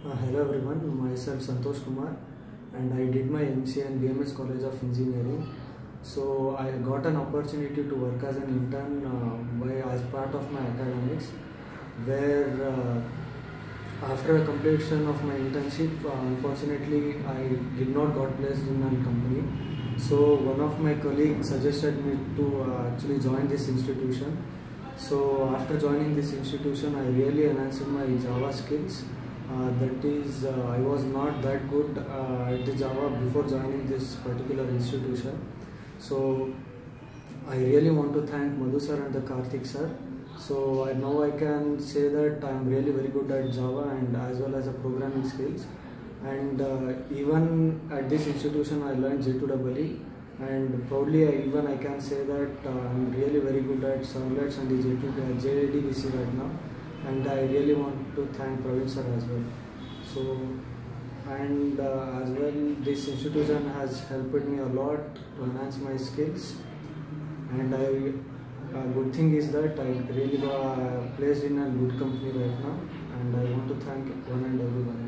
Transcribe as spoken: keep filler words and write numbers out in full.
Uh, hello everyone, myself Santosh Kumar and I did my M C A in B M S College of Engineering. So I got an opportunity to work as an intern uh, by as part of my academics, where uh, after a completion of my internship, uh, unfortunately I did not got placed in a company. So one of my colleagues suggested me to uh, actually join this institution. So after joining this institution, I really enhanced my Java skills. Uh, that is, uh, I was not that good uh, at the Java before joining this particular institution. So I really want to thank Madhu sir and the Karthik sir. So I know I can say that I am really very good at Java and as well as the programming skills. And uh, even at this institution, I learned J two E E. And proudly, I, even I can say that uh, I'm really very good at servlets and the J two, uh, J D B C right now. And I really want to thank Praveen sir as well. So, and uh, as well, this institution has helped me a lot to enhance my skills. And I, uh, good thing is that I really got placed in a good company right now. And I want to thank one and everyone.